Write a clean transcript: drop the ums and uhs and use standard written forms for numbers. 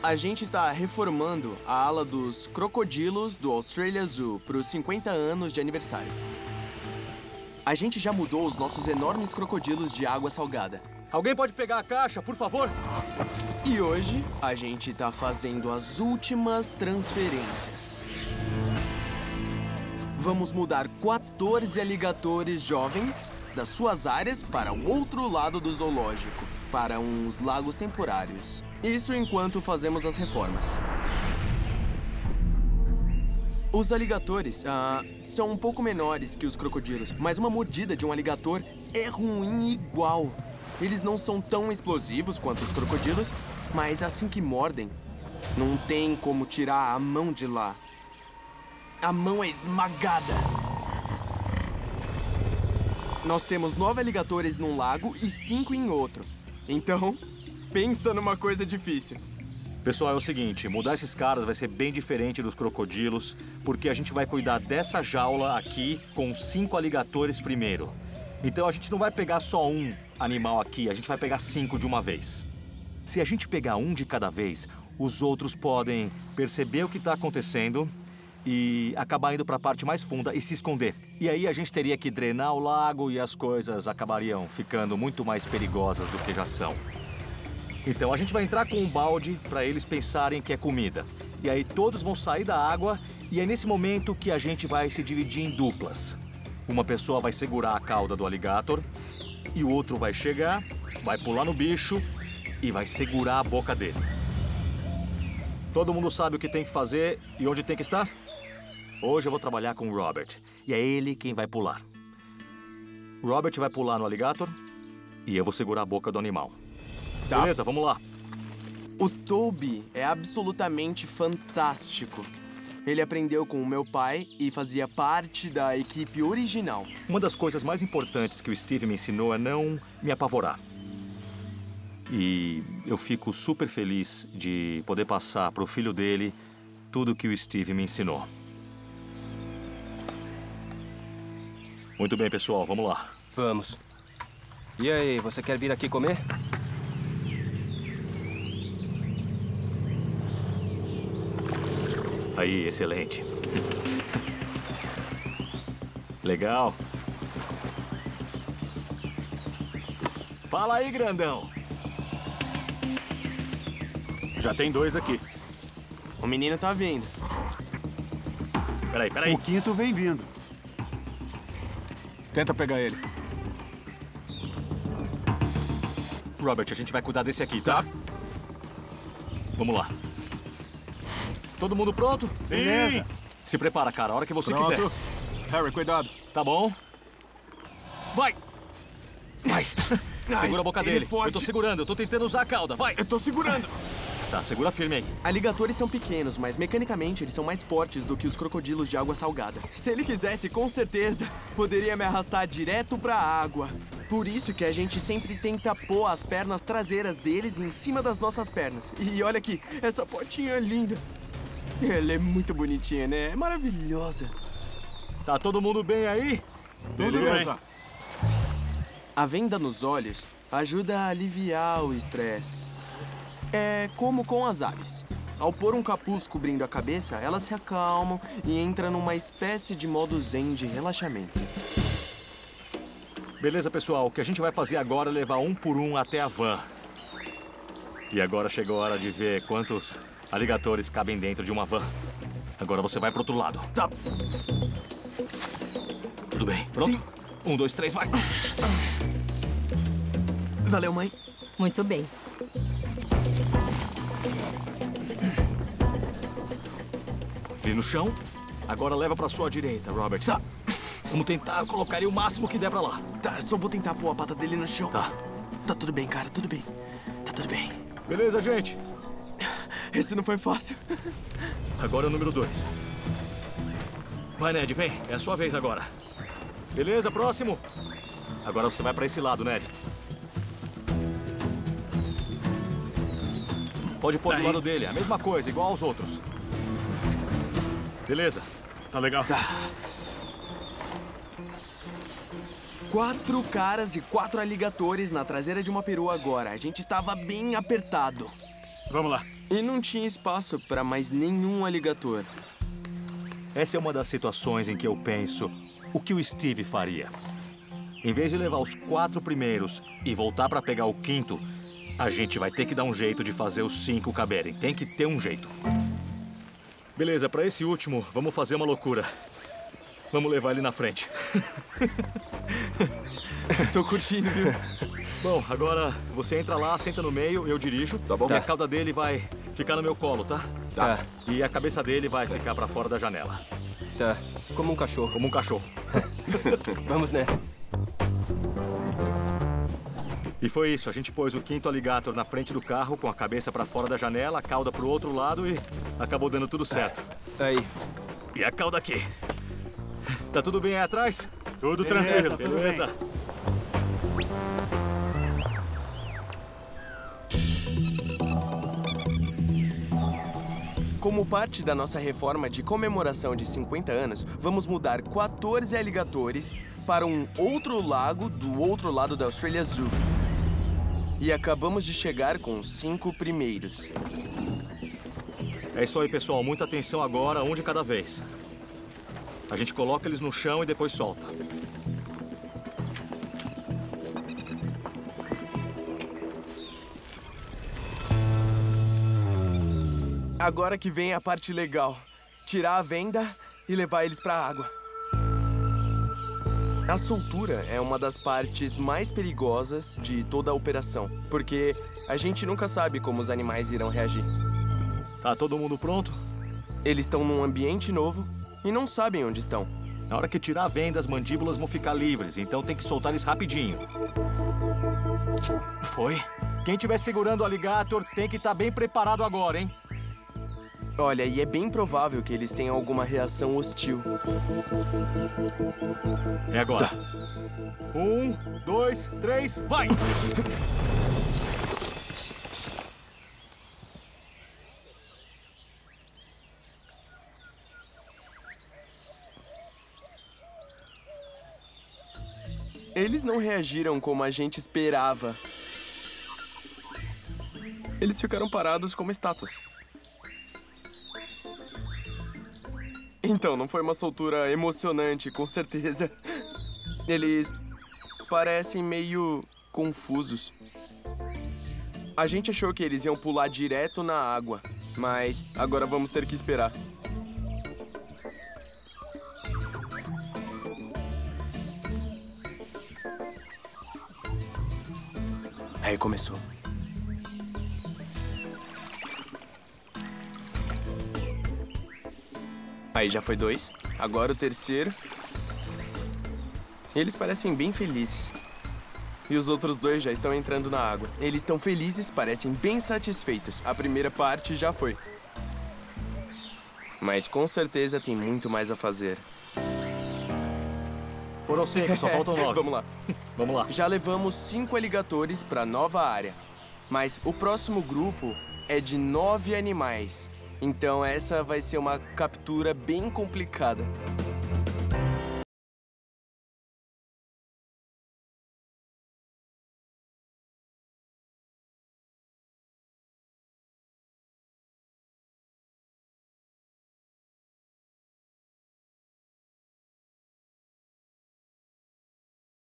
A gente tá reformando a ala dos crocodilos do Australia Zoo para os 50 anos de aniversário. A gente já mudou os nossos enormes crocodilos de água salgada. Alguém pode pegar a caixa, por favor? E hoje, a gente tá fazendo as últimas transferências. Vamos mudar 14 aligatores jovens das suas áreas para o outro lado do zoológico, para uns lagos temporários. Isso enquanto fazemos as reformas. Os aligatores são um pouco menores que os crocodilos, mas uma mordida de um aligator é ruim igual. Eles não são tão explosivos quanto os crocodilos, mas assim que mordem, não tem como tirar a mão de lá. A mão é esmagada. Nós temos 9 aligatores num lago e 5 em outro. Então, pensa numa coisa difícil. Pessoal, é o seguinte, mudar esses caras vai ser bem diferente dos crocodilos, porque a gente vai cuidar dessa jaula aqui com 5 aligatores primeiro. Então a gente não vai pegar só um animal aqui, a gente vai pegar 5 de uma vez. Se a gente pegar um de cada vez, os outros podem perceber o que está acontecendo e acabar indo para a parte mais funda e se esconder. E aí a gente teria que drenar o lago e as coisas acabariam ficando muito mais perigosas do que já são. Então a gente vai entrar com um balde para eles pensarem que é comida. E aí todos vão sair da água e é nesse momento que a gente vai se dividir em duplas. Uma pessoa vai segurar a cauda do alligator e o outro vai chegar, vai pular no bicho e vai segurar a boca dele. Todo mundo sabe o que tem que fazer e onde tem que estar? Hoje eu vou trabalhar com o Robert e é ele quem vai pular. O Robert vai pular no alligator e eu vou segurar a boca do animal. Tá. Beleza, vamos lá. O Toby é absolutamente fantástico. Ele aprendeu com o meu pai e fazia parte da equipe original. Uma das coisas mais importantes que o Steve me ensinou é não me apavorar. E eu fico super feliz de poder passar para o filho dele tudo que o Steve me ensinou. Muito bem, pessoal, vamos lá. Vamos. E aí, você quer vir aqui comer? Aí, excelente. Legal. Fala aí, grandão. Já tem 2 aqui. O menino tá vindo. Peraí. O quinto vem vindo. Tenta pegar ele. Robert, a gente vai cuidar desse aqui, tá? Vamos lá. Todo mundo pronto? Sim! Beleza. Se prepara, cara, a hora que você Pronto. quiser. Harry, cuidado. Tá bom? Vai! Vai! Segura a boca ele dele. é forte. Eu tô segurando, eu tô tentando usar a cauda, vai! Eu tô segurando. Tá, segura firme aí. Aligatores são pequenos, mas mecanicamente eles são mais fortes do que os crocodilos de água salgada. Se ele quisesse, com certeza, poderia me arrastar direto pra água. Por isso que a gente sempre tenta pôr as pernas traseiras deles em cima das nossas pernas. E olha aqui, essa potinha é linda. Ela é muito bonitinha, né? É maravilhosa. Tá todo mundo bem aí? Beleza. A venda nos olhos ajuda a aliviar o estresse. É como com as aves. Ao pôr um capuz cobrindo a cabeça, elas se acalmam e entram numa espécie de modo zen de relaxamento. Beleza, pessoal. O que a gente vai fazer agora é levar um por um até a van. E agora chegou a hora de ver quantos aligatores cabem dentro de uma van. Agora você vai pro outro lado. Tá. Tudo bem. Pronto? Sim. 1, 2, 3, vai! Valeu, mãe. Muito bem. Ali no chão. Agora leva pra sua direita, Robert. Tá. Vamos tentar colocar ele o máximo que der pra lá. Tá, eu só vou tentar pôr a pata dele no chão. Tá. Tá tudo bem, cara, tudo bem. Tá tudo bem. Beleza, gente. Esse não foi fácil. Agora é o número 2. Vai, Ned, vem. É a sua vez agora. Beleza, próximo. Agora você vai pra esse lado, Ned. Pode pôr do lado dele. A mesma coisa, igual aos outros. Beleza. Tá legal. Tá. 4 caras e 4 aligatores na traseira de uma perua agora. A gente tava bem apertado. Vamos lá. E não tinha espaço para mais nenhum alligator. Essa é uma das situações em que eu penso o que o Steve faria. Em vez de levar os 4 primeiros e voltar para pegar o 5º, a gente vai ter que dar um jeito de fazer os 5 caberem. Tem que ter um jeito. Beleza, para esse último, vamos fazer uma loucura. Vamos levar ele na frente. Tô curtindo, viu? Bom, agora você entra lá, senta no meio, eu dirijo. Tá bom. E a cauda dele vai ficar no meu colo, tá? Tá, E a cabeça dele vai ficar para fora da janela. tá. Como um cachorro. Como um cachorro. Vamos nessa. E foi isso, a gente pôs o 5º alligator na frente do carro, com a cabeça para fora da janela, a cauda pro outro lado e acabou dando tudo certo. Aí. E a cauda aqui. Tá tudo bem aí atrás? Tudo tranquilo. Beleza. Como parte da nossa reforma de comemoração de 50 anos, vamos mudar 14 alligatores para um outro lago do outro lado da Australia Zoo. E acabamos de chegar com os 5 primeiros. É isso aí, pessoal. Muita atenção agora, um de cada vez. A gente coloca eles no chão e depois solta. Agora que vem a parte legal. Tirar a venda e levar eles para a água. A soltura é uma das partes mais perigosas de toda a operação, porque a gente nunca sabe como os animais irão reagir. Tá todo mundo pronto? Eles estão num ambiente novo e não sabem onde estão. Na hora que tirar a venda, as mandíbulas vão ficar livres, então tem que soltar eles rapidinho. Foi? Quem estiver segurando o alligator tem que estar bem preparado agora, hein? Olha, e é bem provável que eles tenham alguma reação hostil. É agora. 1, 2, 3, vai! Eles não reagiram como a gente esperava. Eles ficaram parados como estátuas. Então, não foi uma soltura emocionante, com certeza. Eles parecem meio confusos. A gente achou que eles iam pular direto na água, mas agora vamos ter que esperar. Aí começou. Aí já foi 2. Agora o terceiro. Eles parecem bem felizes. E os outros 2 já estão entrando na água. Eles estão felizes, parecem bem satisfeitos. A primeira parte já foi. Mas com certeza tem muito mais a fazer. Foram 5, só faltam 9. Vamos lá. Vamos lá. Já levamos 5 alligatores para nova área. Mas o próximo grupo é de 9 animais. Então essa vai ser uma captura bem complicada.